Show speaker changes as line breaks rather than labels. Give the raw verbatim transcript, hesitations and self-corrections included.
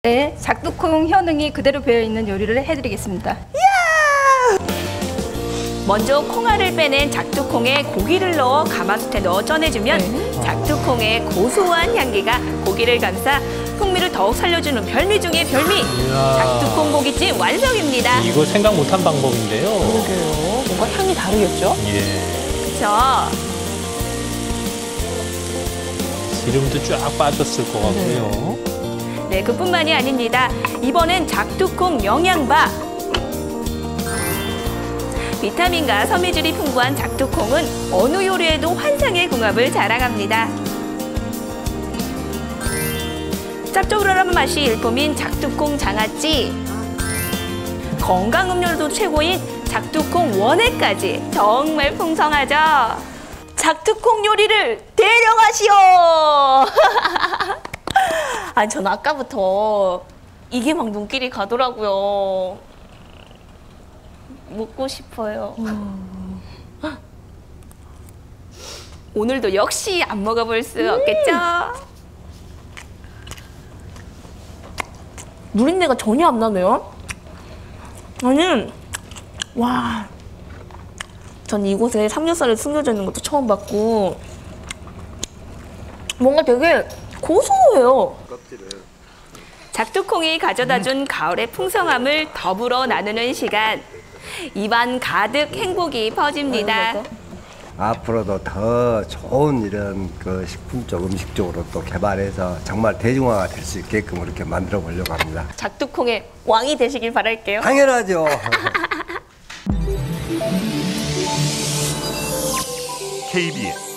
네, 작두콩 현응이 그대로 배어있는 요리를 해드리겠습니다.
이야! 먼저 콩알을 빼낸 작두콩에 고기를 넣어 가마솥에 넣어 쪄내주면 네. 작두콩의 고소한 향기가 고기를 감싸 풍미를 더욱 살려주는 별미 중의 별미! 이야. 작두콩 고깃집 완성입니다.
이거 생각 못한 방법인데요.
그러게요. 뭔가 향이 다르겠죠?
예.
그렇죠.
기름도 쫙 빠졌을 것 같고요.
네. 네, 그뿐만이 아닙니다. 이번엔 작두콩 영양밥. 비타민과 섬유질이 풍부한 작두콩은 어느 요리에도 환상의 궁합을 자랑합니다. 짭조름한 맛이 일품인 작두콩 장아찌. 건강 음료도 최고인 작두콩 원액까지 정말 풍성하죠. 작두콩 요리를 대령하시오! 아니, 전 아까부터 이게 막 눈길이 가더라고요. 먹고 싶어요. 음. 오늘도 역시 안 먹어볼 수 음. 없겠죠? 누린내가 전혀 안 나네요. 아니, 와. 전 이곳에 삼겹살이 숨겨져 있는 것도 처음 봤고 뭔가 되게 고소해요. 작두콩이 가져다준 가을의 풍성함을 더불어 나누는 시간. 입안 가득 행복이 퍼집니다.
앞으로도 더 좋은 이런 그 식품 쪽, 음식 쪽으로 또 개발해서 정말 대중화가 될 수 있게끔 이렇게 만들어 보려고 합니다.
작두콩의 왕이 되시길 바랄게요.
당연하죠.
케이비에스